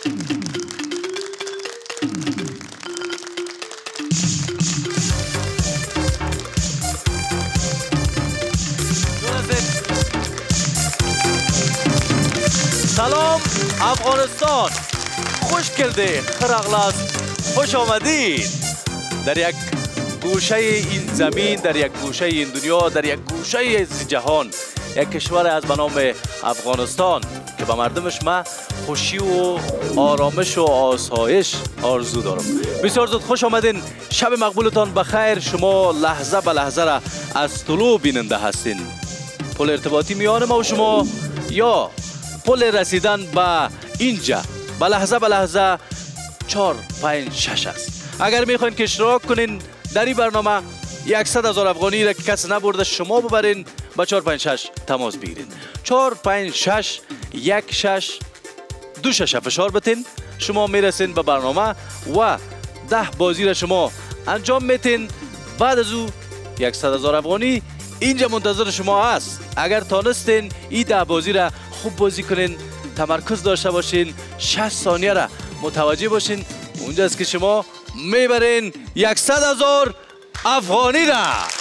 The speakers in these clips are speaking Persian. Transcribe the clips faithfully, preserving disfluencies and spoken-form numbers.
سلام افغانستان، خوش کلده خرقلاس، خوش آمدید در یک گوشه این زمین، در یک گوشه این دنیا، در یک گوشه از جهان، یک کشور از به نام افغانستان که به مردمش من خوشی و آرامش و آسایش آرزو دارم. بسیار زود خوش آمدین، شب مقبولتان بخیر. شما لحظه به لحظه را از طلوع بیننده هستین. پل ارتباطی میان ما و شما یا پل رسیدن به اینجا به لحظه به لحظه چهار پنج شش است. اگر میخواین که اشتراک کنین در این برنامه صد هزار افغانی را که کسی نبرده شما ببرین با چهار پنج شش تماس بگیرین. چهار پنج شش یک شش دو شش فشار بتین، شما میرسین به برنامه و ده بازی را شما انجام میتین. بعد از او صد هزار افغانی اینجا منتظر شما است. اگر تانستین این ده بازی را خوب بازی کنین، تمرکز داشته باشین، شش ثانیه را متوجه باشین، اونجاست که شما میبرین صد هزار افغانی را.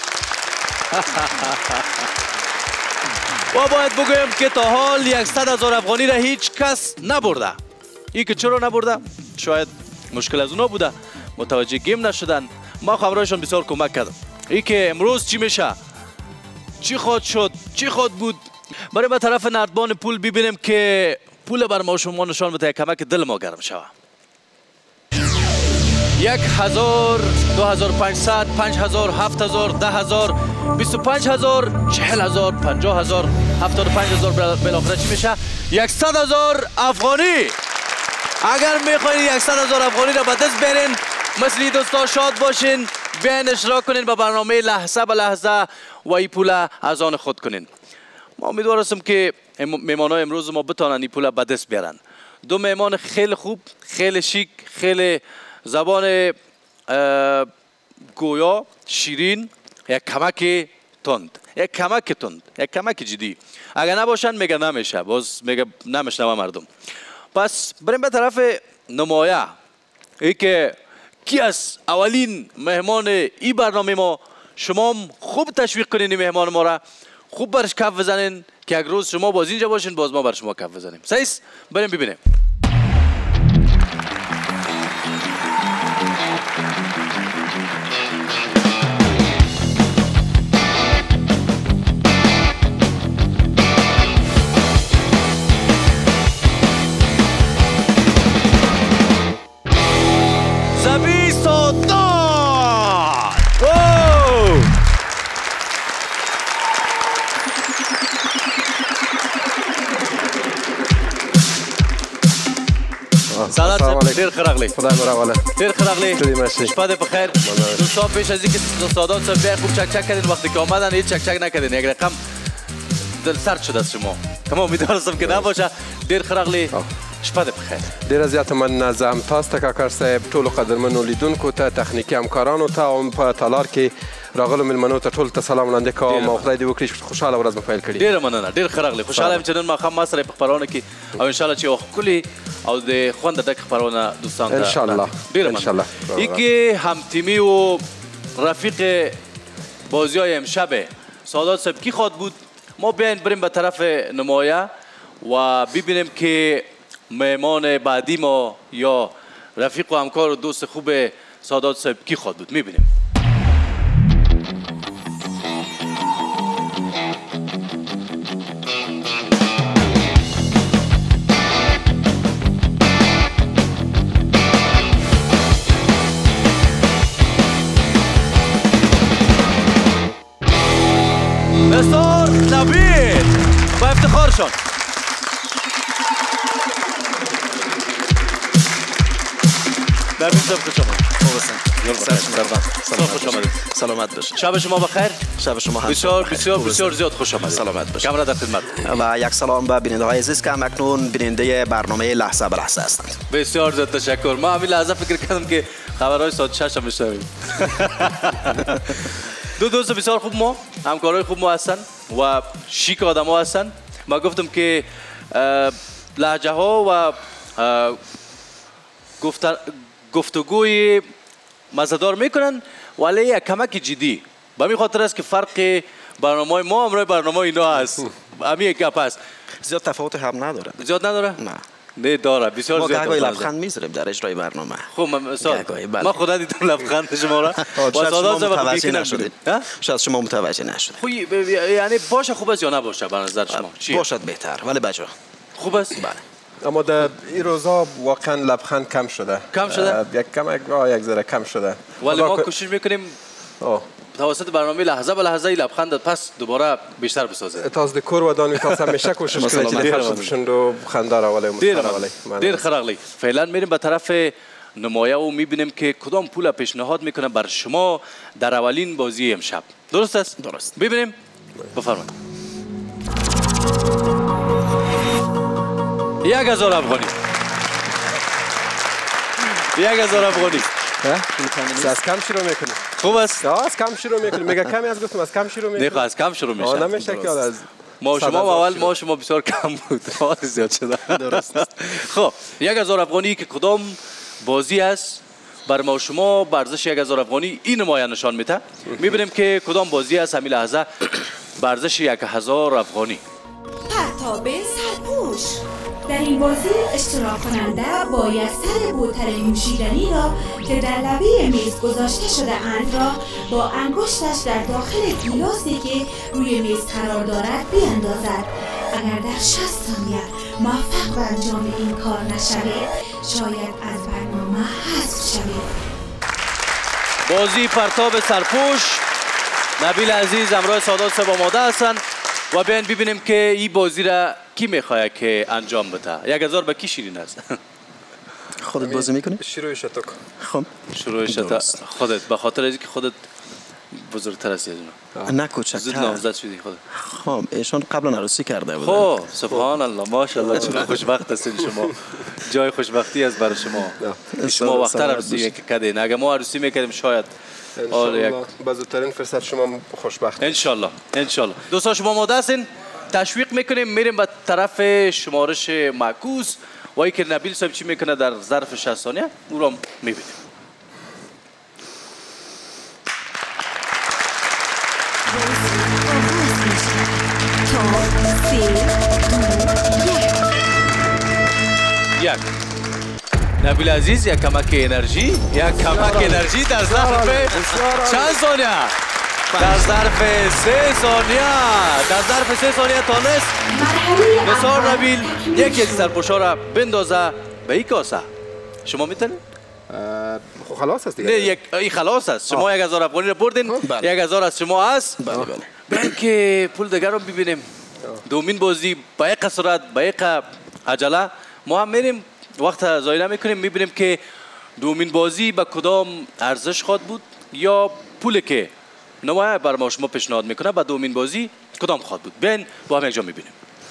و باید بگویم که تا حال صد هزار افغانی را هیچ کس نبرده. این که چرا نبرده؟ شاید مشکل از اونا بوده، متوجه گیم نشدن. ما خبرایشان بسیار کمک کردم. این که امروز چی میشه، چی خواهد شد، چی خواهد بود. برای به طرف نردبان پول ببینیم که پول بر ما شما نشان بده، کمک دل ما گرم شود. یک هزار، دو هزار پانصد، پنج هزار، هفت هزار، ده هزار، بیست و پنج هزار، چهل هزار، پنجاه هزار، هفتاد و پنج هزار. بالاخره چی میشه؟ صد هزار افغانی. اگر میخواین صد هزار افغانی را به دست برین، مثل این دوستا شاد باشین، بیاین اشتراک کنین به برنامه لحظه به لحظه و این پول از آن خود کنین. ما امیدوار هستم که مهمانای امروز ما بتونن این پول به دست بیارن. دو مهمان خیلی خوب، خیلی شیک، خیلی زبان گویا، شیرین، یک کمک تند، یک کمک تند، یک کمک جدی. اگر نباشن میگه نمیشه، باز میگه نمیشنوه مردم. پس بریم به طرف نمایه. ای که کی است اولین مهمان این برنامه ما. شما خوب تشویق کنین این مهمان ما را، خوب برش کف بزنین که یک روز شما باز اینجا باشین، باز ما بر شما کف بزنیم. سیس بریم ببینیم. سلام دیر خراغلی. خدای مراقبه. دیر خراغلی. شپاد بخیر. دوستان پیش از اینکه سادات صاحب بیاین خوب چک چک کردین، وقتی که آمدن هیچ چک چک نکردین، یک رقم دل سرد شده از شما. اما امیدوارم که نباشه. دیر خراغلی. شپاد بخیر. ډیر زیاته مننه زم تاسو ته کاکړ صاحب، ټولو قدرمنو لیدونکو ته، تخنیکي همکارانو ته او په تالار کې راغلو مېلمنو ته ټولو ته سلام وړاندې کوم او خدای دې وکړي چې خوشحاله ورځ مو پیل کړي. ډېره مننه، ډېر ښه راغلی. خوشحاله یم چې نن ماښام ما سره یې په خپرونه کې او انشاءالله چې یوه ښکلې او د خوند ډکه خپرونه دوستانو ته انشاءالله ډېره مننه. این که همتیمی و رفیق بازی‌های امشب سادات صاحب کی خواهد بود؟ ما بیاین بریم به طرف نمایه و ببینیم که مهمان بعدی ما یا رفیق و همکار و دوست خوب سادات صاحب کی خواهد بود. میبینیم. مستر نبیل با افتخارشان. نبیل صاحب خوش آمدید. خوش آمدید. سلامت باشید. شب شما بخیر. شب شما هم بسیار بسیار بسیار زیاد خوش آمدید. سلامت باشید. کامرا در خدمت. و یک سلام به بیننده‌های عزیز که اکنون بیننده برنامه لحظه به لحظه هستند. بسیار زیاد تشکر. ما همین لحظه فکر کردم که خبرهای ساعت شش هم میشنویم. دو دوست بسیار خوب ما، همکارای خوب ما هستن و شیک آدم ها هستن. ما گفتم که لهجه ها و گفتگوی مزدار میکنن ولی یک کمک جدی. به همین خاطر است که فرق برنامه ما امروز برنامه اینا هست. همین یک گپ است. زیاد تفاوت هم نداره. زیاد نداره؟ نه. نه داره. بسیار زیاد. ما گاهی لبخند میذاریم در اجرای برنامه. خب مثلا ما خدا دیدم لبخند شما را. با سادات متوجه نشدید. شاید شما متوجه نشدید. خب یعنی باشه خوب است یا نباشه به نظر شما؟ باشد بهتر ولی بجا. خوب است؟ بله. اما در این روزا واقعا لبخند کم شده. کم شده؟ یک کم یک ذره کم شده. ولی ما کوشش میکنیم توسط برنامه لحظه به لحظه لبخند پس دوباره بیشتر بسازه. تاز دکور و دان میتونم همیشه کوشش کنید که دفعه بشند و خنده را ولی مستقبلی. دیر خرقلی. فعلا میریم به طرف نمایه و میبینیم که کدام پول پیشنهاد میکنه بر شما در اولین بازی امشب. درست است؟ درست. ببینیم. بفرمایید. یک هزار افغانی. یک هزار افغانی. از کم شروع میکنی. خوب است. از کم شروع میکنی. میگه کمی از گفتم از کم شروع میکنی. نه از کم شروع میشه. نمیشه که از ما شما اول ما شما بسیار کم بود. زیاد شده. درست. خب یک هزار افغانی که کدام بازی است بر ما شما با ارزش یک هزار افغانی این نمایه نشان میده. میبینیم که کدام بازی است همین لحظه با ارزش یک هزار افغانی. پرتاب سرپوش. در این بازی اشتراک کننده باید سر بوتل نوشیدنی را که در لبه میز گذاشته شده اند را با انگشتش در داخل گیلاسی که روی میز قرار دارد بیاندازد. اگر در شصت ثانیه موفق به انجام این کار نشوید شاید از برنامه حذف شوید. بازی پرتاب سرپوش. نبیل عزیز امروز سادات صاحب آماده هستند و بیاین ببینیم که این بازی را کی میخواد که انجام بده. یک هزار به کی شیرین است؟ خودت بازی میکنی؟ شروعش تو کن. خب شروعش تو خودت به خاطر اینکه خودت بزرگتر هستی از اونا. نه کوچکتر. زود نامزد شدی خودت. خب ایشون قبلا عروسی کرده بودن. خب سبحان الله ماشاءالله چقدر خوشبخت هستین شما. جای خوشبختی است برای شما. شما وقتتر عروسی کردین. اگه ما عروسی میکردیم شاید انشالله با زودترین فرصت شما خوشبخت. انشالله انشالله. دوستان شما آماده هستین؟ تشویق میکنیم میریم به طرف شمارش معکوس و ای که نبیل صاحب چی میکنه در ظرف شصت ثانیه او را میبینیم. یک نبیل عزیز یک کمک انرژی یک کمک انرژی در ظرف چند ثانیه؟ در ظرف سه ثانیه در ظرف سه ثانیه تانست نثار نبیل یکی از سرپوشا را بندازه به این کاسه. شما میتونید؟ خلاص است دیگه. نه یک این خلاص است. شما یک هزار افغانی را بردین. یک هزار از شما است. بله بله. بیاین که پول دیگر رو ببینیم. دومین بازی با یک سرعت با یک عجله ما هم میریم وقت ضایع نمیکنیم میبینیم که دومین بازی با کدام ارزش خواهد بود یا پولی که نمایه بر ما شما پیشنهاد میکنه با دومین بازی کدام خواهد بود. بیاین با هم یک جا میبینیم.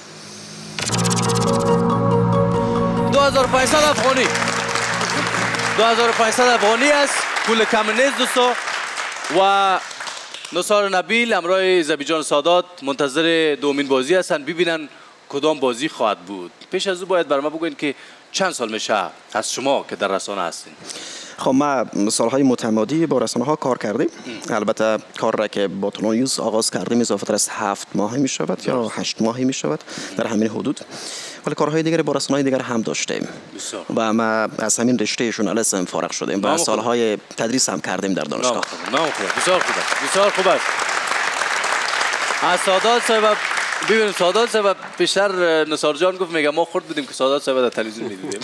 دو هزار و پانصد افغانی. دو هزار و پانصد افغانی است. پول کم نیست دوستا و نثار نبیل امرای زبیجان سادات منتظر دومین بازی هستن ببینن کدام بازی خواهد بود. پیش از او باید بر ما بگوین که چند سال میشه از شما که در رسانه هستین؟ خب ما سالهای متمادی با رسانه ها کار کردیم. البته کار را که با تلونیوز آغاز کردیم اضافه تر از هفت ماهی می شود یا هشت ماهی می شود در همین حدود. ولی کارهای دیگری با رسانه‌های دیگر هم داشتیم و ما از همین رشته ژورنالیسم فارغ شدیم و سالهای تدریس هم کردیم در دانشگاه. نه خوب بسیار خوب است بسیار خوب است. از سادات صاحب ببینیم سادات صاحب بیشتر نثار جان گفت میگه ما خورد بودیم که سادات صاحب در تلویزیون میدیدیم.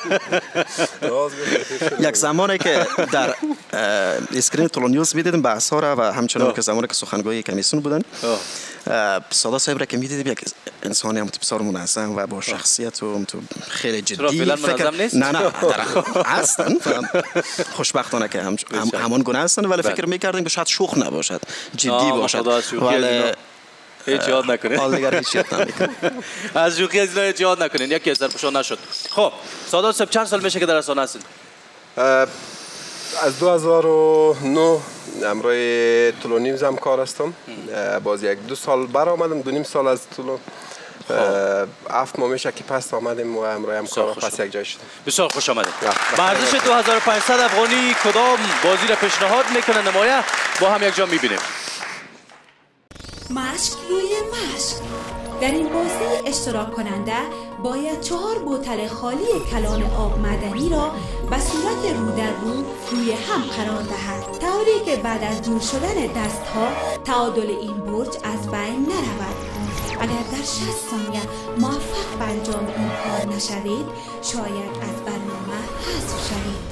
یک زمانی که در اسکرین تلونیوز میدیدیم بحث‌ها را و همچنان که زمانی که سخنگوی کمیسیون بودن سادات صاحب را که میدیدیم یک انسانی هم بسیار منظم و با شخصیت و خیلی جدی فکر نیست؟ نه نه هستن خوشبختانه که هم همان گونه هستن ولی فکر میکردیم که شاید شوخ نباشد جدی باشد ولی هیچ یاد نکنین. حال دیگر هیچ یاد نمیکنین. از شوخی از اینا هیچ یاد نکنین. یکی از سرپوشان نشد. خب سادات صاحب چند سال میشه که در رسانه هستین؟ از دو هزار و نه امروی تلونیوز هم کار هستم. باز یک دو سال بر آمدم دو نیم سال از تلون هفت ماه میشه که پس آمدیم و امروز هم کار پس یک جای شد. بسیار خوش آمدید. ورزش دو هزار و پانصد افغانی کدام بازی را پیشنهاد میکنه نمایه با هم یک جا میبینیم. مشک روی مشک. در این بازی اشتراک کننده باید چهار بوتل خالی کلان آب معدنی را به صورت رو در رو روی هم قرار دهد طوری که بعد از دور شدن دستها تعادل این برج از بین نرود. اگر در شصت ثانیه موفق به انجام این کار نشوید شاید از برنامه حذف شوید.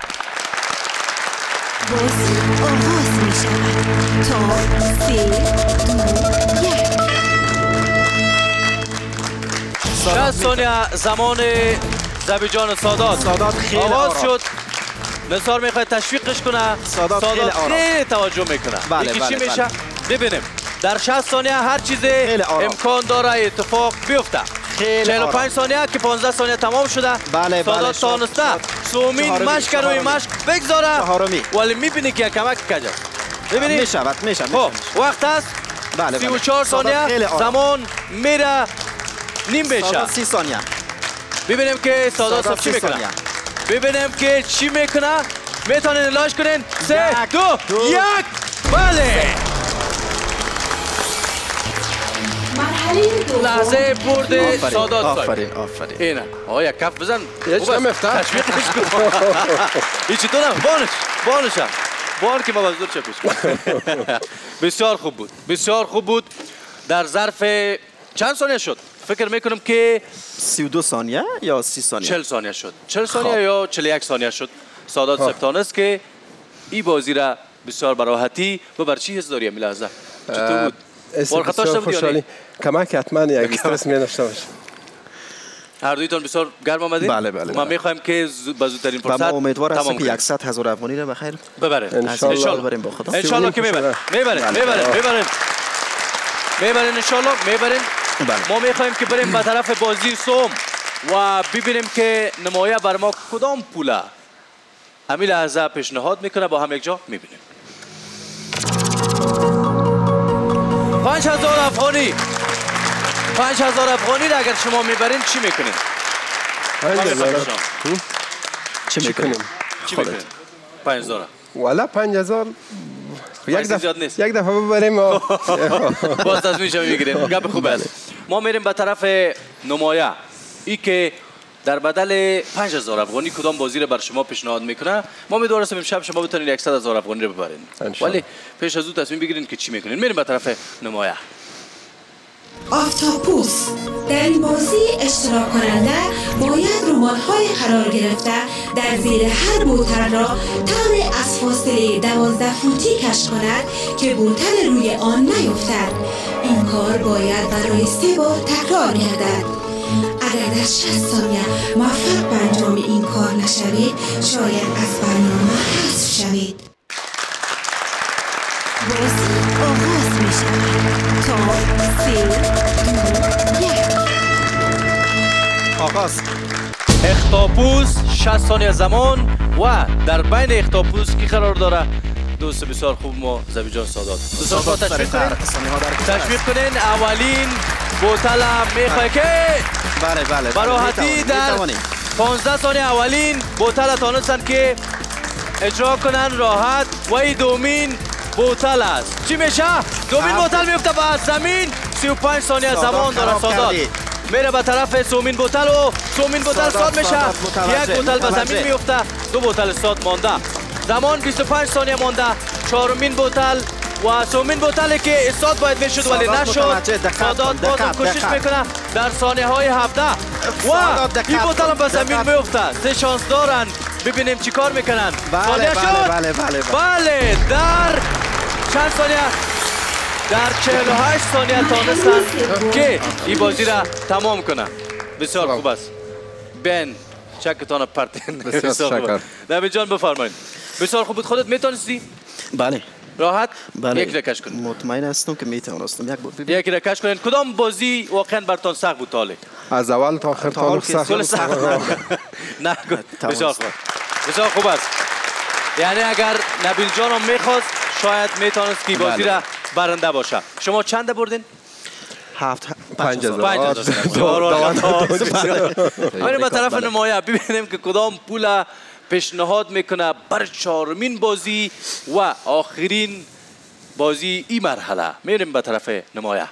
بازی آغاز می شود تا سه دو یک. شصت ثانیه زمان زبیجان سادات. سادات خیلی آغاز شد. نثار میخواد تشویقش کنه. سادات, سادات خیلی, خیلی توجه میکنه. بله یکی بله چی بله. میشه؟ ببینیم در شصت ثانیه هر چیز امکان داره اتفاق بیفته. چهل و پنج ثانیه که پانزده ثانیه تمام شده. بله سادات تانسته سومین مشک روی مشک بگذاره ولی میبینی که کمک کجا. ببینید میشود میشود. خب وقت است. بله سی و چهار ثانیه زمان میره نیم بشه. سی ثانیه. ببینیم که سادات صاحب چی میکنه. ببینیم که چی میکنه. میتونین لاش کنین. سه دو یک. بله لحظه برد سادات صاحب. آفرین آفرین. اینه آقا یک کف بزن. یه چم افتح تشویقش کن. هیچی تو نه بانش بانشم بان که ما بازدور چه پیش کن. بسیار خوب بود بسیار خوب بود. در ظرف چند ثانیه شد؟ فکر میکنم که سی و دو ثانیه یا سی ثانیه. چهل ثانیه شد. چهل ثانیه یا چهل و یک ثانیه شد. سادات صاحب تانست که این بازی را بسیار براحتی و بر چی حس داری امی لحظه؟ چطور بود؟ بسیار خوشحالی. کمک حتما یک استرس می داشته باشه. هر دویتون بسیار گرم آمدید. بله بله. ما میخوایم که به زودترین فرصت ما امیدوار هستیم تمام که صد هزار افغانی را بخیر ببرین. ان شاء الله بریم با خدا. ان شاء الله که میبرین. میبرین میبرین میبرین. میبرین ان شاء الله میبرین. ما میخوایم که بریم به طرف بازی سوم و ببینیم که نمایه بر ما کدام پوله همین لحظه پیشنهاد میکنه با هم یک جا میبینیم. پنج هزار افغانی پنج هزار افغانی را اگر شما میبرین چی میکنین؟ پنج هزار چی میکنیم؟ چی میکنین؟ پنج هزار والا پنج هزار یک دفعه یک دفعه ببریم و باز تصمیمش میگیریم. گپ خوبه است. ما میریم به طرف نمایه. ای که در بدل پنج هزار افغانی کدام بازی را بر شما پیشنهاد میکنه. ما می‌دونستیم امشب شما بتونید صد هزار افغانی رو ببرین ولی پیش از او تصمیم بگیرین که چی میکنین. میریم به طرف نمایه. آفتاپوس. در این بازی اشتراک کننده باید رمان‌های قرار گرفته در زیر هر بوتل را طوری از فاصله دوازده فوتی کش کند که بوتل روی آن نیفتد. این کار باید برای سه بار تکرار گردد. اگر در شصت ثانیه موفق به انجام این کار نشوید شاید از برنامه حذف شوید. بازی آغاز می شود تا سه دو یک. آغاز. اختاپوس شصت ثانیه زمان و در بین اختاپوس کی قرار داره؟ دوست بسیار خوب ما زبیجان سادات. دوستان با تشویق کنین. تشویق کنین. اولین بوتل میخواه که بله بله براحتی در پانزده ثانیه اولین بوتل تانستن که اجرا کنن راحت و این دومین بوتل است. چی میشه؟ دومین بوتل میفته به زمین. سی و پنج ثانیه زمان داره سادات. میره به طرف سومین بوتل و سومین بوتل ساد میشه. یک بوتل به زمین میفته. دو بوتل ساد مانده. زمان بیست و پنج ثانیه مانده. چهارمین بوتل و سومین بوتلی که استاد باید میشد ولی نشد. سادات بازم کوشش میکنه در ثانیه های هفده و این بوتل هم به زمین میفته. سه شانس دارن. ببینیم چی کار میکنن. بله بله بله بله بله در چند ثانیه؟ در چهل و هشت ثانیه تانستن که این بازی را تمام کنه. بسیار خوب است. بین چکتان پرتین. بسیار شکر. نبی جان بفرمایید. بسیار خوب بود. خودت میتونستی؟ بله راحت بله. یک رکش کنید. مطمئن هستم که میتونستم. یک بار یک رکش کنید. کدام بازی واقعا برتان سخت بود تاله؟ از اول تا آخر تا سخت. نه بسیار خوب. بسیار خوب است. یعنی اگر نبیل جان هم میخواست شاید میتونست که بازی را برنده باشه. شما چند بردین؟ هفت پنج هزار. پنج هزار. بریم به طرف نمایه ببینیم که کدام پول پیشنهاد میکنه بر چهارمین بازی و آخرین بازی این مرحله. میریم به طرف نمایه.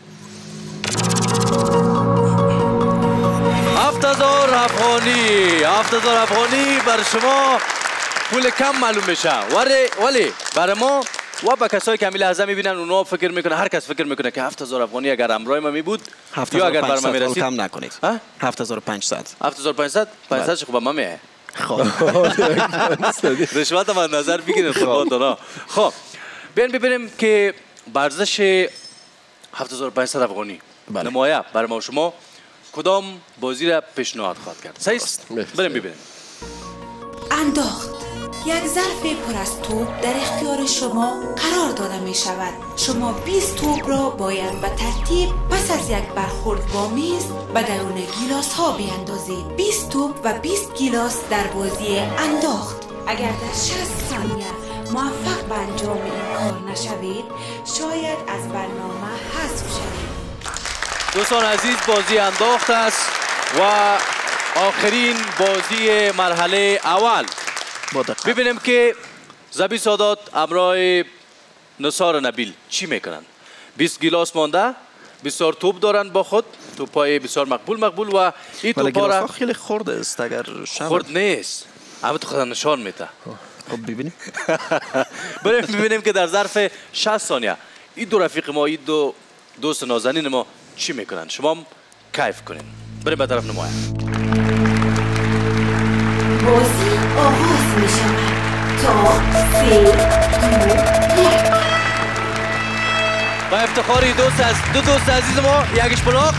هفت هزار افغانی. هفت هزار افغانی بر شما پول کم معلوم میشه، ولی ولی برای ما و با کسایی که همی لحظه میبینن اونا فکر میکنه، هر کس فکر میکنه که هفت هزار افغانی اگر همراه ما میبود یا اگر بر ما میرسید کم نکنید. هفت هزار و پانصد. هفت هزار و پانصد. پانصد چه خوبه مامیه. خب رشوت هم نظر بگیرید خب. خب بیاین ببینیم که ارزش هفت هزار و پانصد افغانی نمایه برای ما شما کدام بازی را پیشنهاد خواهد کرد. صحیح است؟ بریم ببینیم. انداخت. یک ظرف پر از توپ در اختیار شما قرار داده می شود. شما بیست توپ را باید به ترتیب پس از یک برخورد با میز به درون گیلاس ها بیاندازید. بیست توپ و بیست گیلاس در بازی انداخت. اگر در شصت ثانیه موفق به انجام این کار نشوید شاید از برنامه حذف شوید. دوستان عزیز، بازی انداخت است و آخرین بازی مرحله اول. ببینیم که زبی سادات امرای نثار نبیل چی میکنن. بیست گیلاس مانده، بسیار توپ دارن با خود، توپای بسیار مقبول مقبول و این توپا را خیلی خرد است. اگر خرد نیست اما تو خود نشان میده. خب ببینیم. بریم ببینیم که در ظرف شصت ثانیه این دو رفیق ما، این دو دوست نازنین ما چی میکنن. شما هم کیف کنین. بریم به طرف نمایه. بازی آغاز می شود تا سه دو یک. با افتخاری دوست از دو دوست عزیز ما یکیش بلاک.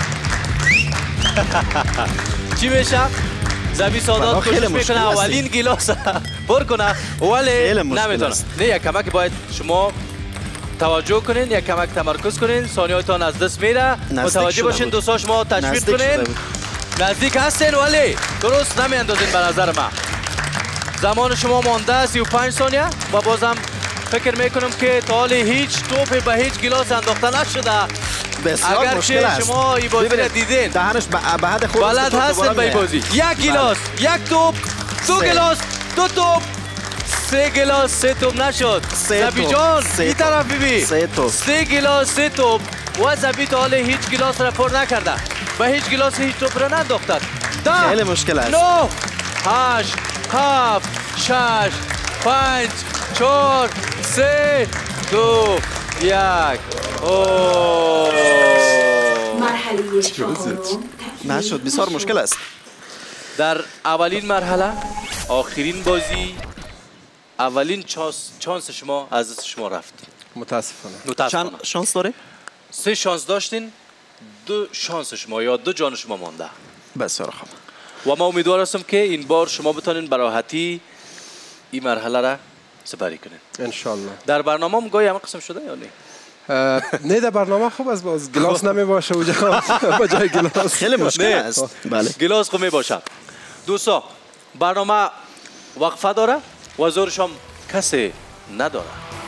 چی میشه؟ زبی سادات کوشش میکنه اولین گیلاس پر کنه ولی نمیتونه. نه یک کمک باید شما توجه کنین، یک کمک تمرکز کنین، ثانیه‌هایتان از دست میره. متوجه باشین دوستا شما تشویق کنین. نزدیک هستین ولی درست نمیاندازین به نظر من. زمان شما مانده سی و پنج ثانیه و بازم فکر میکنم که تا حال هیچ توپ به هیچ گیلاس انداخته نشده. اگر که شما این بازی را دیدین دهنش به حد خود بلد هستین به این بازی. یک گیلاس، یک توپ، دو گیلاس، دو توپ، سه گیلاس، سه توپ نشد. زبی جان این طرف ببین. سه توپ، سه گیلاس، سه توپ و زبی تا حال هیچ گیلاس را پر نکرده. به هیچ گیلاس هیچ توپ را ننداختد. خیلی مشکل است. نه، هشت، هفت، شش، پنج، چهار، سه، دو، یک. اوه. مرحله چهارم نشد. بسیار مشکل است. در اولین مرحله آخرین بازی اولین چانس شما از دست شما رفت. متاسفانه. متاسفانه. چند شانس داره؟ سه شانس داشتین، دو شانس شما یا دو جان شما مانده. بسیار خوب. و ما امیدوار هستم که این بار شما بتونین به راحتی این مرحله را سپری کنین. انشالله. در برنامه هم گاهی همه قسم شده یا نه؟ نه در برنامه خوب است، باز گلاس نمی باشه اونجا با جای گلاس خیلی مشکل است. بله. گلاس خوب می باشه. دوستا برنامه وقفه داره و زورش هم کسی نداره.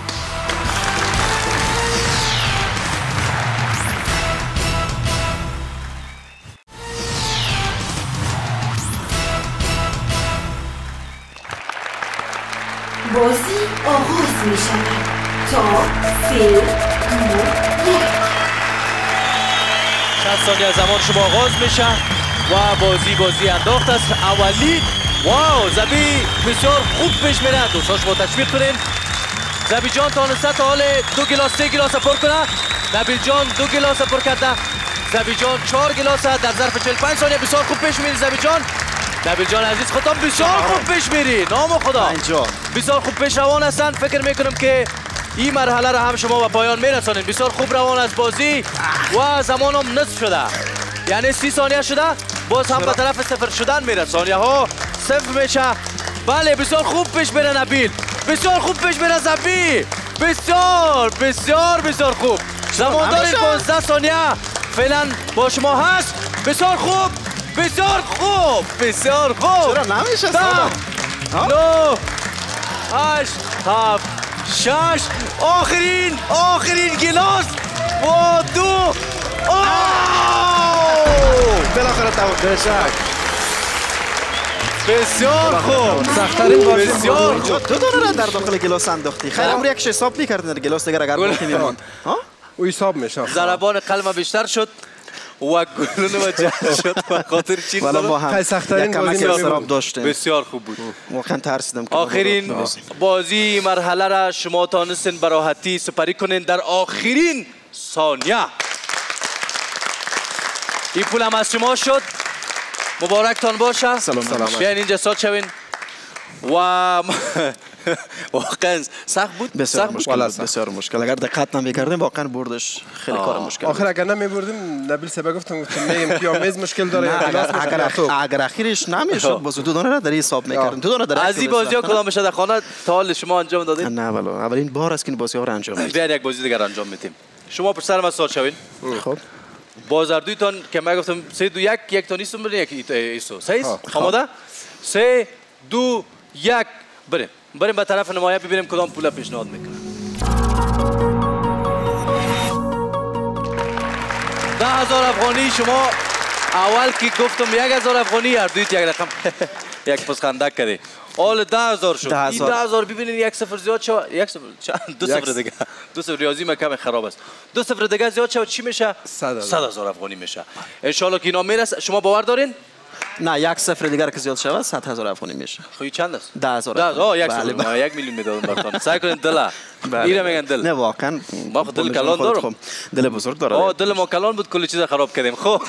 بازی آغاز می شود تا سه دو یک. شصت ثانیه زمان شما آغاز میشه و بازی بازی انداخت است. اولی واو زبی بسیار خوب پیش میره. دوستان شما تشویق کنین. زبی جان تانسته تا حال دو گلاس سه گلاس پر کنه. نبیل جان دو گلاس پر کرده. زبی جان چهار گلاس در ظرف چهل و پنج ثانیه بسیار خوب پیش میری. زبی جان نبیل جان عزیز خودم بسیار خوب پیش میری. نام خدا بسیار خوب پیش روان هستن. فکر میکنم که این مرحله را هم شما به پایان میرسانید. بسیار خوب روان از بازی و زمان هم نصف شده، یعنی سی ثانیه شده. باز هم به طرف صفر شدن میره. ثانیه ها صفر میشه. بله بسیار خوب پیش میره نبیل. بسیار خوب پیش میره زبی. بسیار بسیار بسیار خوب. زمان دارید پانزده ثانیه فعلا با شما هست. بسیار خوب بسیار خوب بسیار خوب. چرا نمیشه؟ ده نه هشت هفت شش آخرین آخرین گلاس و دو بالاخره تمام. بسیار خوب. سخت‌ترین بازی بسیار خوب. دو دونه در داخل گلاس انداختی. خیر امر یکش حساب می‌کردن گلاس دیگر اگر باقی می‌موند. ها؟ او حساب میشه. ضربان قلم بیشتر شد و گلون و جشن شد و خاطر چین والا ما هم سخت‌ترین بازی استراب داشتیم. بسیار خوب بود. واقعا ترسیدم که آخرین بازی مرحله را شما تانستین به راحتی سپری کنین در آخرین ثانیه. این پول هم از شما شد. مبارکتان باشه. سلام سلام. بیاین اینجا ساد شوین. و واقعا سخت بود. بسیار مشکل بود. بسیار مشکل. اگر دقت نمی‌کردیم واقعا بردش خیلی کار مشکل. آخر اگر نمی‌بردیم نبیل سبا گفتم گفتم میگم پیامز مشکل داره. اگر اگر اخیرش نمیشد باز دو دونه را در حساب می‌کردیم. دو دونه در از این بازی‌ها کدام بشه در خانه تا حال شما انجام دادید؟ نه والا اولین بار است که این بازی‌ها را انجام میدیم. بیاین یک بازی دیگر انجام میدیم. شما پر سر ما ساد شوین. خب بازاردویتان که من گفتم سه دو یک یک تا نیستم برین یک ایسو سه آماده سه دو یک بریم بریم به طرف نمایه ببینیم کدام پول پیشنهاد میکنه. ده هزار افغانی شما اول که گفتم یک هزار افغانی هر دویت یک رقم یک پسخندک کردی حال ده هزار شد. این ده هزار ببینید یک صفر زیاد شد یک صفر دو صفر دیگه دو صفر ریاضی من کم خراب است. دو صفر دیگه زیاد شد چی میشه؟ صد هزار افغانی میشه. ان شاء الله که اینا میرسه. شما باور دارین؟ نه یک صفر دیگر که زیاد شود صد هزار افغانی میشه. خب چند است؟ ده هزار. ده هزار یک صفر یک میلیون میدادم براتون. سعی کنین دل. میرم میگن دل. نه واقعا ما خود دل کلان دارم. دل بزرگ داره. آه دل ما کلان بود کلی چیز خراب کردیم. خب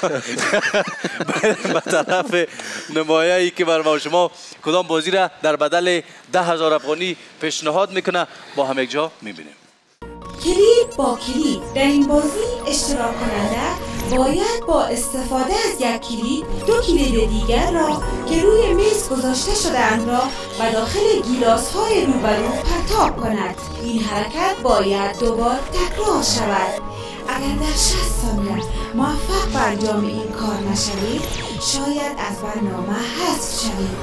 به طرف نمایه‌ای که بر ما شما کدام بازی را در بدل ده هزار افغانی پیشنهاد میکنه با هم یک جا میبینیم. کلید با کلید در این بازی اشتراک کننده باید با استفاده از یک کلید دو کلید دیگر را که روی میز گذاشته شده‌اند را به داخل گیلاس های روبرو پرتاب کند. این حرکت باید دوبار تکرار شود. اگر در شصت ثانیه موفق به انجام این کار نشوید شاید از برنامه حذف شوید.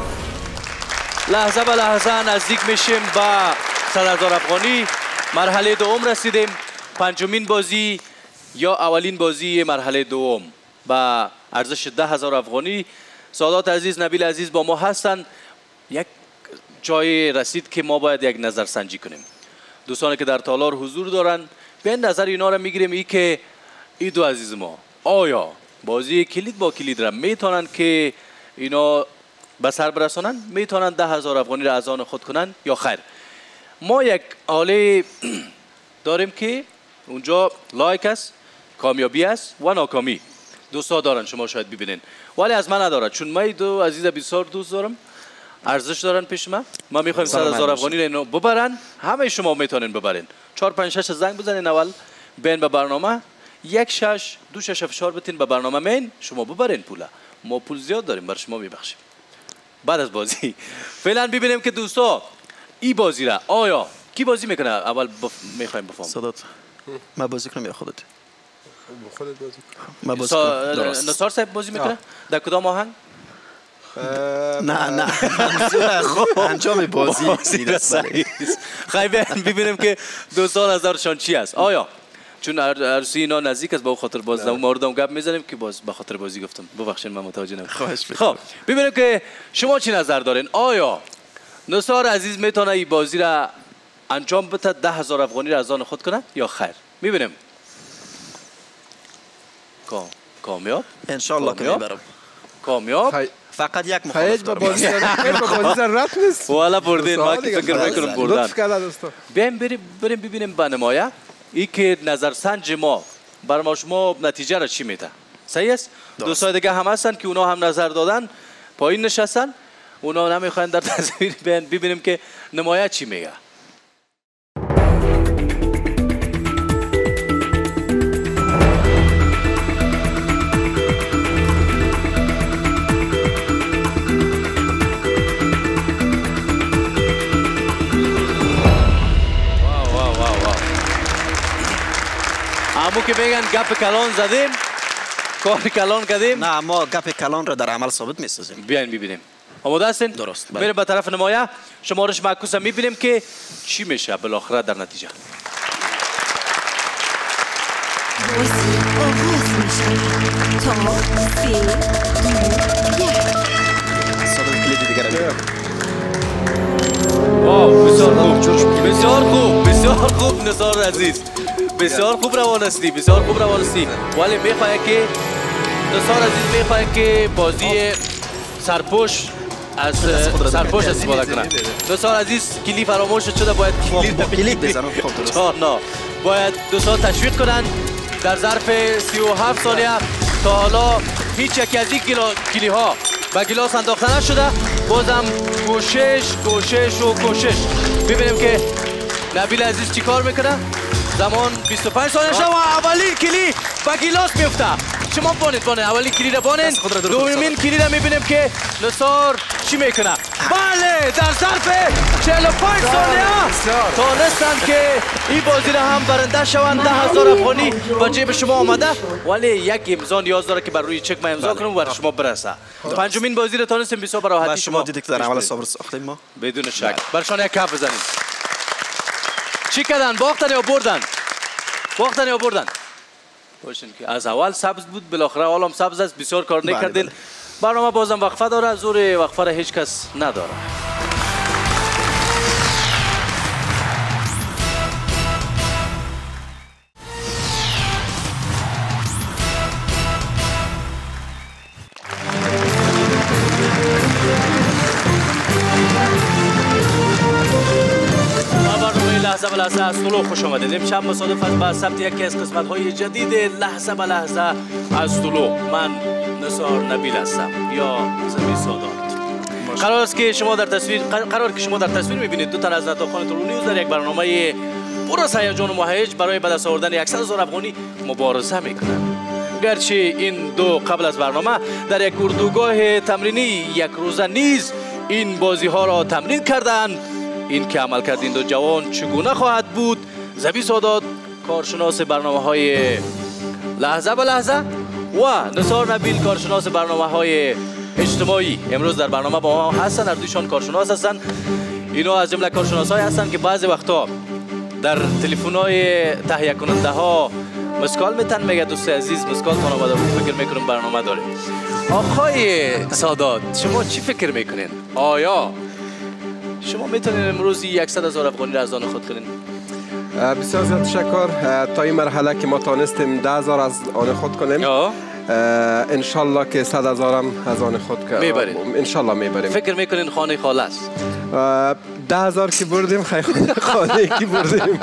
لحظه به لحظه نزدیک میشیم به صد هزار افغانی. مرحله دوم رسیدیم. پنجمین بازی یا اولین بازی مرحله دوم با ارزش ده هزار افغانی. سادات عزیز نبیل عزیز با ما هستند. یک جای رسید که ما باید یک نظر سنجی کنیم. دوستانی که در تالار حضور دارن بیاین نظر اینا را میگیریم. ای که ای دو عزیز ما آیا بازی کلید با کلید را میتونن که اینا به سر برسانن؟ میتونن ده هزار افغانی را از آن خود کنن یا خیر؟ ما یک حاله داریم که اونجا لایک است، کامیابی است و ناکامی. دوستا دارن شما شاید ببینین ولی از من ندارد چون من دو عزیز بسیار دوست دارم. ارزش دارن پیش من. ما میخوایم صد هزار افغانی رو ببرن. همه شما میتونین ببرین. چهار پنج شش زنگ بزنین اول بین به برنامه یک شش دو شش فشار بتین به برنامه مین شما ببرین پولا. ما پول زیاد داریم بر شما میبخشیم بعد از بازی. فعلا ببینیم که دوستا این بازی را آیا کی بازی میکنه؟ اول بف... میخوایم بفهم. صدات ما بازی کنم یا خودت؟ خودت بازی ما بازی کنم. درست. نصار صاحب بازی میکنه؟ در کدام آهنگ؟ نه نه انجام بازی خیلی ببینیم که دو سال هزارشان چی است. آیا چون عروسی اینا نزدیک است با خاطر باز نمو موردم گپ میزنیم که باز به خاطر بازی گفتم ببخشید من متوجه نبودم. خب ببینیم که شما چی نظر دارین. آیا نصار عزیز میتونه این بازی را انجام بده ده هزار افغانی را از آن خود کنه یا خیر؟ میبینیم. کامیاب ان شاء الله که میبرم. کامیاب فقط یک مخالف دارم. بازی بازی رات نیست. والا بردین ما که فکر میکنم بردن. لطف کرده دوستا. بیایم بریم بریم ببینیم به نمایه ای که نظرسنج ما بر ما شما نتیجه را چی میده. صحیح است؟ دوستای دیگه هم هستن که اونا هم نظر دادن پایین نشستن. اونا نمیخواین در تصویر بیان ببینیم که نمایه چی میگه. همون که میگن گپ کلان زدیم کار کلان کردیم. نه ما گپ کلان را در عمل ثابت میسازیم. بیاین ببینیم. آماده هستین؟ درست. بریم به طرف نمایه. شمارش معکوس هم میبینیم که چی میشه بالاخره در نتیجه. بازی آغاز تا سه دو یک. صادق کلید دیگر رو واو بسیار خوب بسیار خوب بسیار خوب نثار عزیز بسیار خوب روان هستی بسیار خوب روان هستی ولی میخواه که نثار عزیز میخواه که بازی سرپوش از سرپوش استفاده کنه. نثار عزیز کلی فراموش شده باید کلید بزنم. خب درست نه باید دوستان تشویق کنن در ظرف سی و هفت ثانیه تا حالا هیچ یکی از این کلی ها به گلاس انداخته نشده. بازم کوشش کوشش و کوشش. ببینیم که نبیل عزیز چی کار میکنه. زمان بیست و پنج ثانیه شد و اولین کلی به گلاس میفته. شما بانید بانید اولین کلی را بانید. دومین کلی را میبینیم که نثار چی میکنه. بله در ظرف چهل و پنج ثانیه تانستن که این بازی را هم برنده شوند. ده هزار افغانی به جیب شما آمده ولی یک امضا نیاز داره که بر روی چک من امضا کنم و بر شما برسه. پنجمین بازی را تانستیم بسیار به راحتی شما دیدید که در اول صبر ساختیم ما بدون شک. برشان یک کف بزنید. چی کردن؟ باختن یا بردن؟ باختن یا بردن؟ باشین که از اول سبز بود بالاخره حالا هم سبز است. بسیار کار نکردین. برنامه بازم وقفه داره. زور وقفه را هیچ کس نداره. لحظه به لحظه از طلوع خوش آمدید. امشب مصادف است با ثبت یکی از قسمت‌های جدید لحظه به لحظه از طلوع. من نثار نبیل هستم یا زبی سادات. قرار است که شما در تصویر قرار که شما در تصویر می‌بینید دو تا از نطاقان طلوع نیوز در یک برنامه پر از هیجان و مهیج برای به دست آوردن صد هزار افغانی مبارزه می‌کنند. گرچه این دو قبل از برنامه در یک اردوگاه تمرینی یک روزه نیز این بازی‌ها را تمرین کردند. این که عمل کرد این دو جوان چگونه خواهد بود. زبی سادات کارشناس برنامه‌های لحظه به لحظه و نثار نبیل کارشناس برنامه‌های اجتماعی امروز در برنامه با ما هستن. هر دویشان کارشناس هستن. اینا از جمله کارشناسایی هستن که بعضی وقتا در تلفن‌های تهیه کننده ها مسکال میتن میگه دوست عزیز مسکال تان آمده بود فکر میکنم برنامه داره. آقای سادات شما چی فکر میکنین؟ آیا شما میتونین امروز صد هزار افغانی را از آن خود کنین؟ بسیار زیاد تشکر. تا این مرحله که ما تانستیم ده هزار از آن خود کنیم انشالله که صد هزارم از آن خود میبریم. انشالله میبریم. فکر میکنین خانه خاله است؟ ده هزار که بردیم خیلی خانه که بردیم.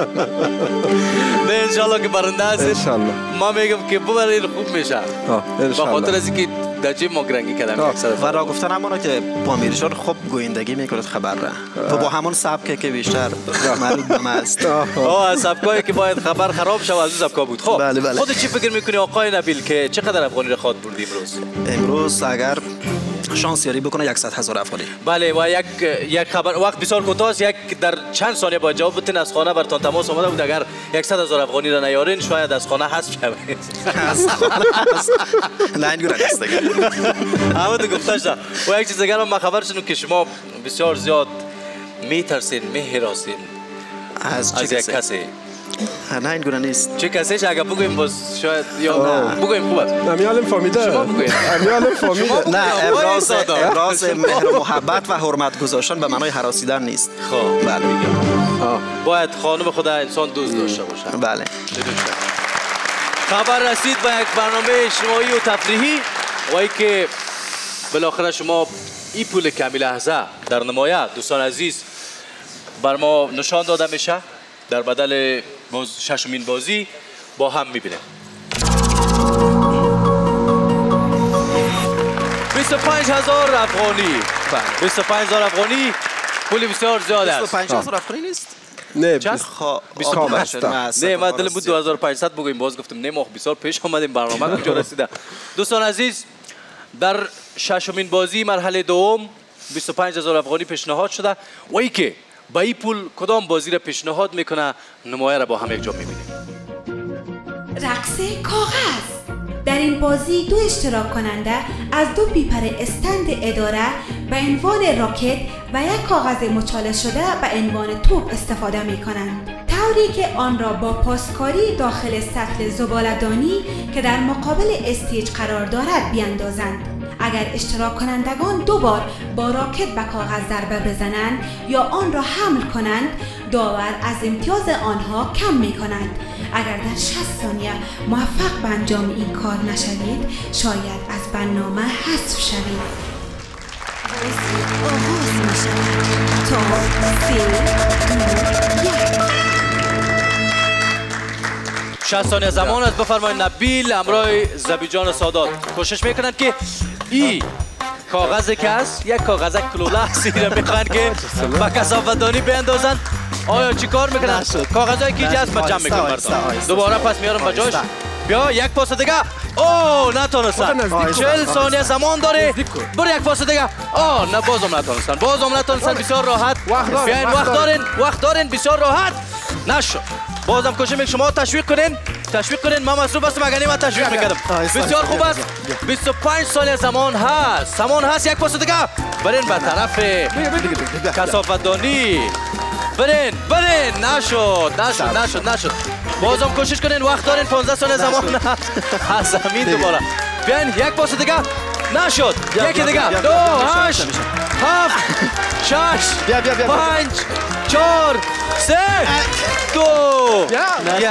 نه انشالله که برنده هستید. انشالله ما میگم که ببرین خوب میشه. با خاطر از اینکه در جیب ما گرنگی کردم. و را گفتن همونه که با میرشان خوب گویندگی میکنید خبر را و با همون سبکه که بیشتر مربوط به ما است. آه سبکایی که باید خبر خراب شود از اون سبکا بود. خب بله بله. خودت چی فکر میکنی آقای نبیل که چقدر افغانی را خواهد بردی امروز؟ امروز اگر شانس یاری بکنه صد هزار افغانی. بله و یک یک خبر وقت بسیار کوتاه است. یک در چند ثانیه باید جواب بدین. از خانه برتان تماس آمده بود اگر صد هزار افغانی را نیارین شاید از خانه حذف شوید. از خانه نه اینجوری است دیگه. همه تو گفته شد. و یک چیز دیگر من خبر شدم که شما بسیار زیاد میترسین میهراسین از از یک کسی. نه این گونه نیست. چه کسیش اگه بگویم باز شاید یا بگویم خوب است. امیالم فهمیده. شما بگوید. امیالم فهمیده. نه ابراز ابراز مهر و محبت و حرمت گذاشتن به معنای هراسیدن نیست. خب بله باید خانم خدا انسان دوست داشته باشه. بله. خبر رسید به یک برنامه اجتماعی و تفریحی و ای که بالاخره شما این پول کمی لحظه در نمایه دوستان عزیز بر ما نشان داده میشه در بدل باز ششمین بازی با هم میبینیم. بیست و پنج هزار افغانی. بیست و پنج هزار افغانی پول بسیار زیاد است. بیست و پنج هزار افغانی نیست؟ نه بیست و پنج نه من دلم بود دو هزار و پانصد بگویم باز گفتم نه ما بسیار پیش آمدیم برنامه کجا رسیده. دوستان عزیز در ششمین بازی مرحله دوم بیست و پنج هزار افغانی پیشنهاد شده و ای که با این پول کدام بازی را پیشنهاد میکنه نمایه را با هم یک جا میبینیم. رقص کاغذ. در این بازی دو اشتراک کننده از دو پیپر استند اداره به عنوان راکت و یک کاغذ مچاله شده به عنوان توپ استفاده می کنند. طوری که آن را با پاسکاری داخل سطل زباله‌دانی که در مقابل استیج قرار دارد بیاندازند. اگر اشتراک کنندگان دو بار با راکت به کاغذ ضربه بزنند یا آن را حمل کنند، داور از امتیاز آنها کم می کنند. اگر در شصت ثانیه موفق به انجام این کار نشوید، شاید از برنامه حذف شوید. آغاز می شود تا سه دو یک. شصت ثانیه زمان است. بفرمایید نبیل همراه زبیجان سادات کوشش میکنند که ای کاغذی که است یک کاغذ کلوله است، این میخواهند که به کثافت‌دانی بیندازند. آیا چی کار میکنن؟ کاغذهای کی هست من جمع میکنم مردم. دوباره پس میارم به جاش. بیا یک پاس دیگه. اوه نتونستن. چهل ثانیه زمان داره. برو یک پاس دیگه. آه نه بازم نتونستن. بازم نتونستن. بسیار راحت. بیاین وقت دارین. وقت دارین بسیار راحت. نشد. بازم کوشش میکنم شما تشویق کنین. تشویق کنین. من مصروف هستم اگه من تشویق میکردم. بسیار خوب است. بیست و پنج ثانیه زمان هست. زمان هست. یک پاس دیگه. برین به طرف کثافت‌دانی. برین برین. نشد نشد نشد نشد. بازم کوشش کنین. وقت دارین. پانزده ثانیه زمان از زمین دوباره. بیاین یک پاس دیگه. نشد. یکی دیگه. دو هشت هفت شش پنج چهار سه دو یک.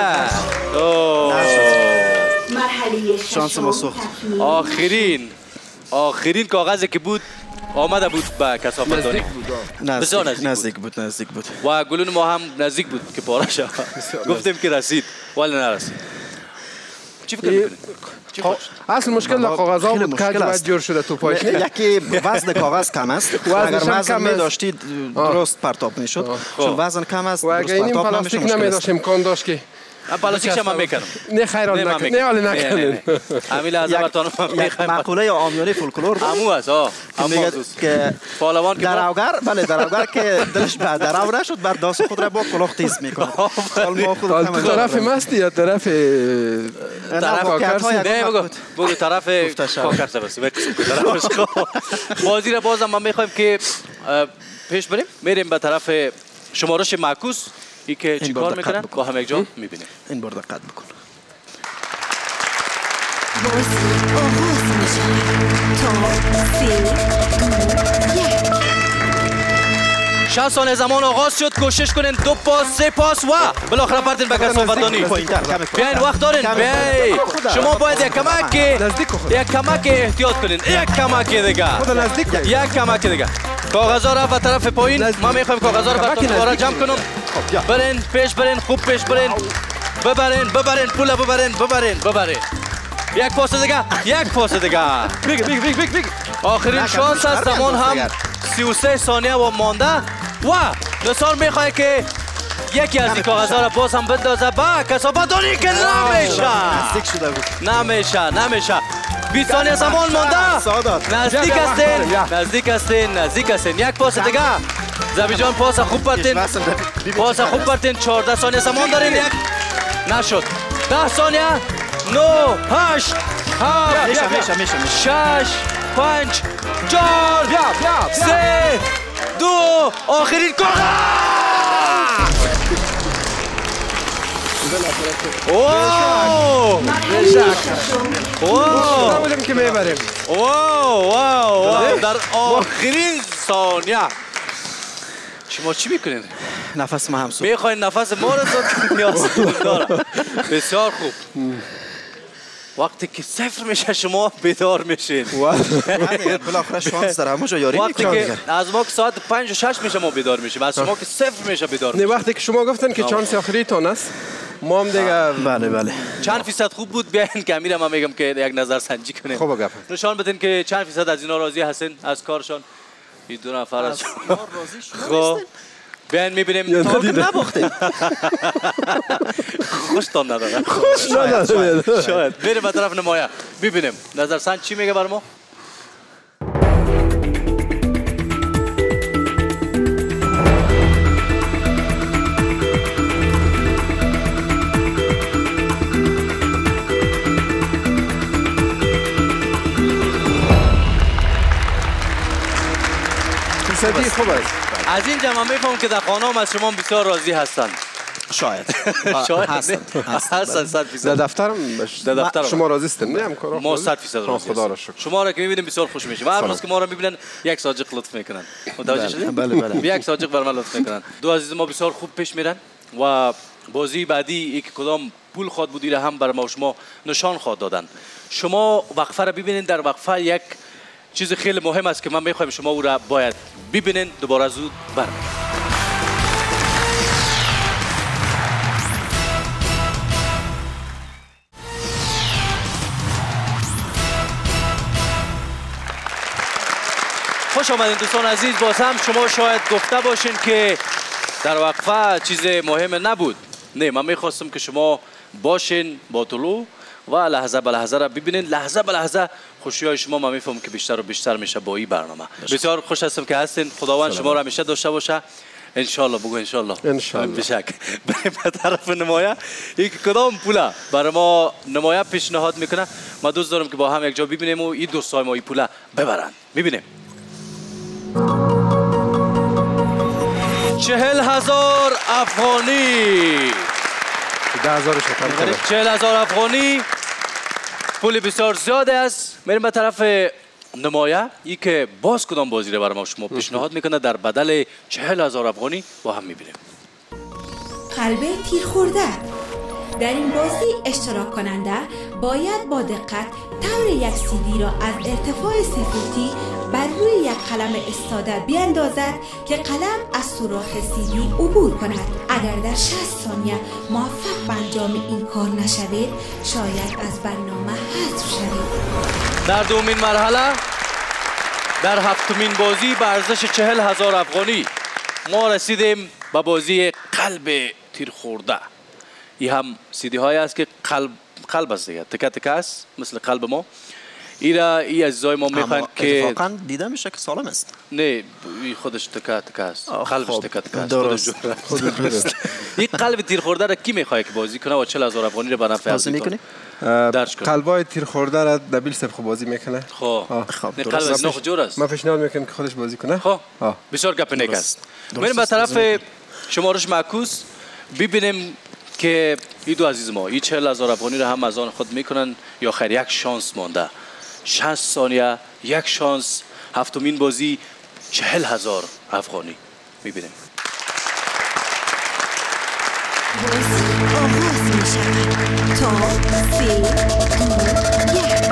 مرحله شانس ما سوخت. آخرین آخرین کاغذی که بود آمده بود به کثافت‌دانی. بسیار نزدیک نزدیک بود نزدیک بود و گلون ما هم نزدیک بود که پاره شد. گفتیم که رسید ولی نرسید. چی فکر می‌کنید؟ اصل مشکل در کاغذها بود که باید جور شده تو پایش. یکی وزن کاغذ کم است. اگر وزن می داشتید درست پرتاب میشد. چون وزن کم است. و اگر این پلاستیک نمی داشت امکان داشت که پلاستیک شما میکنم. نه خیر آن نکنید. نه حالی نکنید. همین لحظه براتون میخوایم. مقوله عامیانه فولکلور همو است. ها که پهلوان که دراوگر بله دراوگر که دلش به دراو نشد بر داس خود را با کلاه تیز میکنه. تو طرف مستی یا طرف طرف کاکرس؟ نه بگو بگو طرف کاکرس بس. بازی را بازم ما میخوایم که پیش بریم. میریم به طرف شمارش معکوس. ای که چی کار میکنن با هم یک جا میبینیم. این بار دقت بکن. بازی آغاز میشه تا سه دو یک. شصت ثانیه زمان آغاز شد. کوشش کنین دو پاس سه پاس و بالاخره پردین به کثافت‌دانی. بیاین وقت دارین. بیاین شما باید یک کمک یک کمک احتیاط کنین. یک کمک دیگه. یک کمک دیگه. کاغذها را به طرف پایین. ما میخوایم کاغذها را براتون دوباره جمع کنم. برین پیش برین خوب پیش برین. ببرین ببرین پول ببرین ببرین ببرین. یک پاس دیگه. یک پاس دیگه. بیگ بیگ بیگ بیگ بیگ. آخرین شانس است. زمان هم سی و سه ثانیه و مانده و نثار میخواد که یکی از این کاغذها را باز هم بندازه با کثافت‌دانی که نمیشه نمیشه نمیشه. بیست ثانیه زمان مانده. نزدیک هستین نزدیک هستین نزدیک هستین. یک پاس دیگه. زبیجان پاس خوب پرتین. پاس خوب پرتین. چهارده ثانیه زمان دارین. یک نشد. ده ثانیه. نه هشت هفت شش پنج چهار سه دو آخرین کاغذ. واو واو نمیدونم که میبریم. واو واو در آخرین ثانیه شما چی میکنید؟ نفس ما هم سوخت. میخواین نفس ما رو سوخت نیاز داره. بسیار خوب. وقتی که صفر میشه شما بیدار میشین. بالاخره شانس داره همه جا یاری وقتی که از ما که ساعت پنج و شش میشه ما بیدار میشیم. از شما که صفر میشه بیدار میشیم. نه وقتی که شما گفتن که چانس آخری تون است ما هم دیگه بله بله چند فیصد خوب بود. بیاین که امیرم من میگم که یک نظر سنجی کنین. خوب گپ. نشان بدین که چند فیصد از اینا راضی هستین از کارشان. این دو نفر از شما راضی شما هستین؟ بیاین میبینیم تا که نباختیم. خوشتان نداره. خوش نداره. شاید بریم به طرف نمایه ببینیم نظر سنج چی میگه بر ما. فیصدی خوب است. از این جمع میفهمم که در خانه هم از شما بسیار راضی هستند. شاید شاید هستن هستن صد در فیصد دفترم در دفتر شما راضی هستین نه همکارا؟ ما صد فیصد راضی خدا را هستیم. شکر. شما را که می‌بینیم بسیار خوش میشیم و هر روز که ما را می‌بینن یک ساجق لطف میکنن. متوجه شدید؟ بله بله. یک ساجق بر ما لطف میکنن. دو عزیز ما بسیار خوب پیش میرن و بازی بعدی یک کدام پول خواهد بود ایره هم بر ما و شما نشان خواهد دادن. شما وقفه را ببینید. در وقفه یک چیز خیلی مهم است که من میخوایم شما او را باید ببینید. دوباره زود برمیگردیم. خوش آمدین دوستان عزیز. باز هم شما شاید گفته باشین که در وقفه چیز مهم نبود. نه، من میخواستم که شما باشین با طلوع و لحظه به لحظه را ببینین. لحظه به لحظه خوشی های شما من میفهمم که بیشتر و بیشتر میشه با این برنامه. بسیار خوش هستم که هستین. خداوند شما را همیشه داشته باشه. انشالله. بگو انشالله. انشالله. بشک. بریم به طرف نمایه. یک کدام پوله برای ما نمایه پیشنهاد میکنه. ما دوست دارم که با هم یک جا ببینیم و این دوستای ما این پوله ببرن. میبینیم. چهل هزار افغانی. ده هزار شکر کنم. چهل هزار افغانی پول بسیار زیاده است. میریم به طرف نمایه. ای که باز کدام بازی رو برای ما شما پیشنهاد میکنه در بدل چهل هزار افغانی با هم میبینیم. قلب تیر خورده. در این بازی اشتراک کننده باید با دقت طور یک سیدی را از ارتفاع سی فوتی بر روی یک قلم استاده بیاندازد که قلم از سوراخ سیدی عبور کند. اگر در شصت ثانیه موفق به انجام این کار نشوید شاید از برنامه حذف شوید. در دومین مرحله در هفتمین بازی به ارزش چهل هزار افغانی ما رسیدیم به بازی قلب تیر خورده. این هم سیدی های است که قلب قلب است دیگه، تکه تکه است مثل قلب ما. ایرا ای عزیزای ما میخوان که اتفاقا دیده میشه که سالم است. نه خودش تکه تکه است، قلبش تکه تکه است. درست. درست. این قلب تیر خورده را کی میخواد که بازی کنه و چهل هزار افغانی را به نفع بازی میکنی؟ درج کنه. قلبای تیر خورده را نبیل صاحب بازی میکنه. خب خب قلب از نخ جور است. من پیشنهاد میکنم که خودش بازی کنه. خب بسیار گپ نیک است. میریم به طرف شمارش معکوس ببینیم که این دو عزیز ما این چهل هزار افغانی را هم از آن خود میکنن یا خیر یک شانس مانده. شصت ثانیه یک شانس. هفتمین بازی چهل هزار افغانی میبینیم. بازی آغاز می شود تا سه دو یک.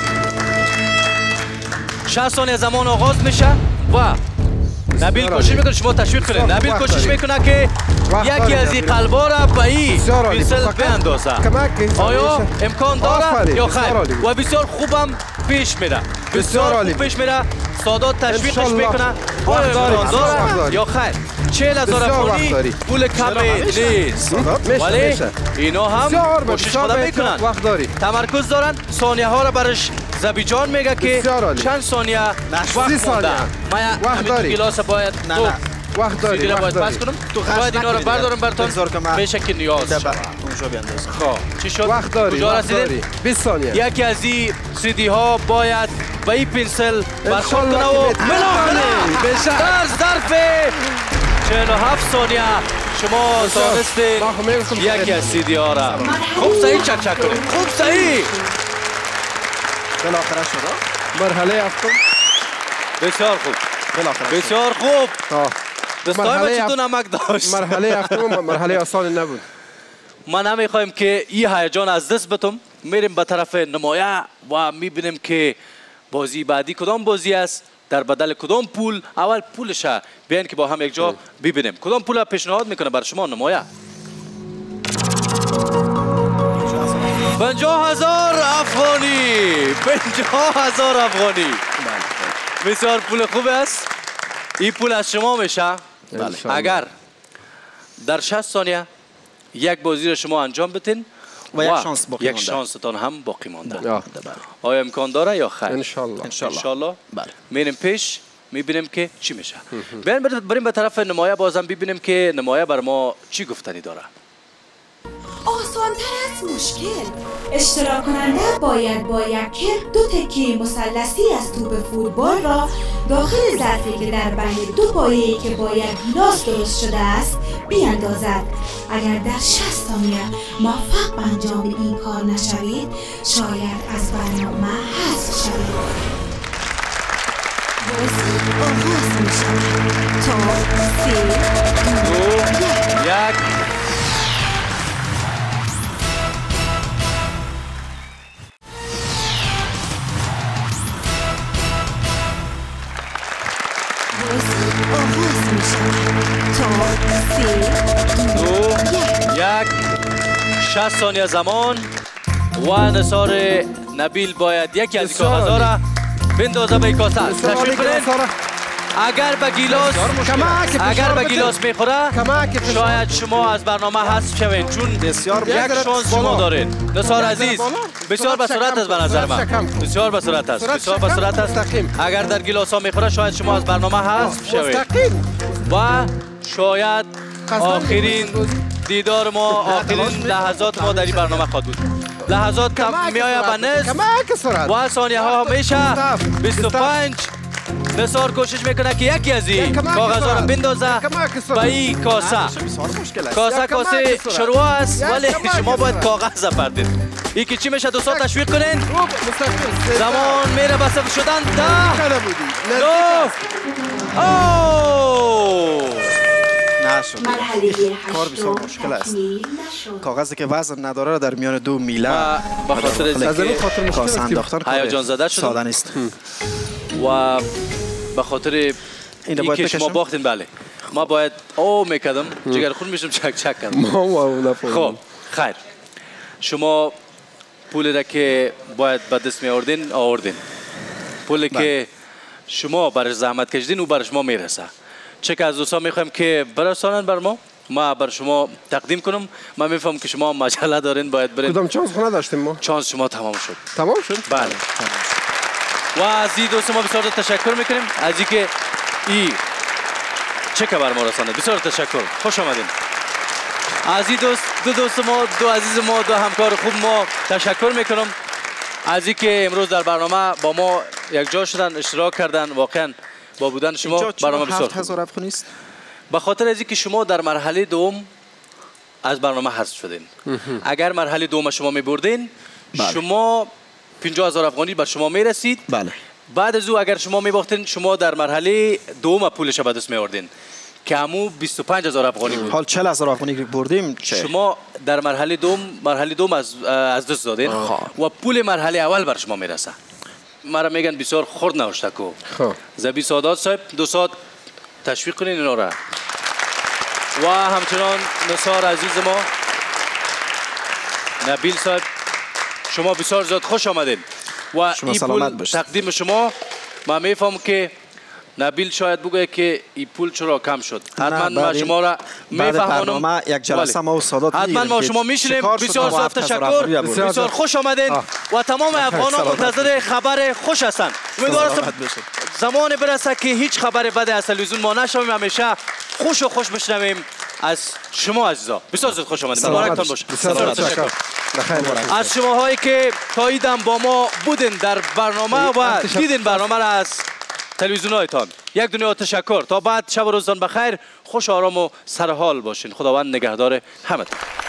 شصت ثانیه زمان آغاز میشه و نبیل کوشش میکنه شما تشویق کنید. نبیل کوشش میکنه که یکی از این قلبا را به این پیسل بیندازه. آیا امکان داره یا خیر؟ و بسیار خوبم پیش میره. بسیار خوب پیش میره. سادات تشویقش میکنه. آیا امکان داره یا خیر؟ چهل هزار افغانی پول کمی نیست ولی اینا هم کوشش خودم میکنن. تمرکز دارن. ثانیه ها را برش زبیجان میگه که چند ثانیه وقت مونده. من همین دو گلاس باید دو وقت داری سیدی را باید پس کنم. باید اینا را بردارم براتون میشه که نیاز شد. خب چی شد؟ وقت داری. کجا رسیدیم؟ بیست ثانیه. یکی از این سیدی ها باید به این پنسل برخورد کنه و بالاخره در ظرف چهل و هفت ثانیه شما تانستین یکی از سیدی ها را خوب صحیح چک چک کنید. خوب صحیح. بالاخره شد. مرحله هفتم. بسیار خوب. بالاخره بسیار خوب. دستای ما چطور نمک داشت. مرحله هفتم مرحله آسان نبود. ما نمیخوایم که این هیجان از دست بدم. میریم به طرف نمایه و میبینیم که بازی بعدی کدام بازی است، در بدل کدام پول. اول پولش بیاین که با هم یک جا ببینیم کدام پول پیشنهاد میکنه بر شما نمایه. پنجاه هزار افغانی. پنجاه هزار افغانی. بسیار پول خوب است. این پول از شما میشه اگر در شصت ثانیه یک بازی را شما انجام بدین و یک شانس باقی یک شانستان هم باقی مانده. آیا امکان داره یا خیر؟ انشالله. انشالله. میریم پیش میبینیم که چی میشه. بریم بریم به طرف نمایه بازم ببینیم که نمایه بر ما چی گفتنی داره. آسان‌تر از مشکل. اشتراک کننده باید با یک کرک دو تکه مثلثی از توپ فوتبال را داخل ظرفی که در بین دو پایه‌ای که با یک گیلاس درست شده است بیاندازد. اگر در شصت ثانیه موفق به انجام این کار نشوید شاید از برنامه حذف شوید. بازی آغاز می شود تا سه دو یک. آغاز می شود تا سه دو یک. شصت ثانیه زمان و نثار نبیل باید یکی از کاغذها را بندازه به کاسه. تشویق کنید. اگر به گیلاس اگر به گیلاس میخوره شاید شما از برنامه حذف شوید چون یک شانس شما دارید. نثار عزیز بسیار به سرعت است به نظر من. بسیار به سرعت است. بسیار به سرعت است. اگر در گیلاس ها میخوره شاید شما از برنامه حذف شوید و شاید آخرین دیدار ما آخرین لحظات ما در این برنامه خواهد بود. لحظات می آید به نصف و ثانیه ها میشه بیست و پنج. نثار کوشش میکنه که یکی از این کاغذها را بندازه به این کاسه. کاسه کاسه شروع است ولی شما باید کاغذ بردید. این که چی میشه دوستان تشویق کنین. زمان میره به صفر شدن. ده نو اوه نشد. کار بسیار مشکل است. کاغذی که وزن نداره در میان دو میله به خاطر اینکه کاسه انداختن هیجان زده شد ساده نیست و به خاطر اینکه شما باختین. بله ما باید او میکردم جگر خون میشم چک چک کردم. خب خیر شما پولی را که باید به دست می آوردین آوردین. پولی که شما برش زحمت کشیدین او بر شما میرسه. چه که از دوستان میخوایم که برسانن بر ما ما بر شما تقدیم کنم. من میفهم که شما مجله دارین باید برین. کدام چانس خونه داشتیم ما؟ چانس شما تمام شد. تمام شد؟ بله. و از این دوست ما بسیار تشکر میکنیم از اینکه ای چک بر ما رسانه. بسیار تشکر. خوش آمدین. از این دوست دو دوست ما دو عزیز ما دو همکار خوب ما تشکر میکنم از اینکه امروز در برنامه با ما یک جا شدن اشتراک کردن. واقعا با بودن شما برنامه بسیار خوب نیست. به خاطر از اینکه شما در مرحله دوم از برنامه حذف شدین. اگر مرحله دوم شما میبردین شما پنجاه هزار افغانی بر شما میرسید. بله. بعد از او اگر شما میباختین شما در مرحله دوم پولش به دست میآوردین که همو بیست و پنج هزار افغانی بود. حال چهل هزار افغانی بردیم چه؟ شما در مرحله دوم مرحله دوم از از دست دادین و پول مرحله اول بر شما میرسه. مرا میگن بسیار خرد نوشته کو. خب زبی سادات صاحب دو ساعت تشویق کنین اینا را. و همچنان نثار عزیز ما نبیل صاحب شما بسیار زیاد خوش آمدین و این پول تقدیم شما. من میفهم که نبیل شاید بگه که این پول چرا کم شد. حتما ما شما را میفهمانم. یک جلسه ما و سادات حتما ما شما میشنیم. بسیار زیاد تشکر. بسیار خوش آمدین و تمام افغانان منتظر خبر خوش هستند. امیدوارم زمان برسه که هیچ خبر بد از تلویزیون ما نشویم. همیشه خوش و خوش بشنویم از شما عزیزا. بسیار زیاد خوش آمدین. مبارکتان باشه. بسیار تشکر از شماهایی که تاییدم با ما بودین در برنامه و دیدین برنامه را از تلویزیون هایتان. یک دنیا تشکر. تا بعد شب و روزتان بخیر. خوش آرام و سرحال باشین. خداوند نگهدار همتون.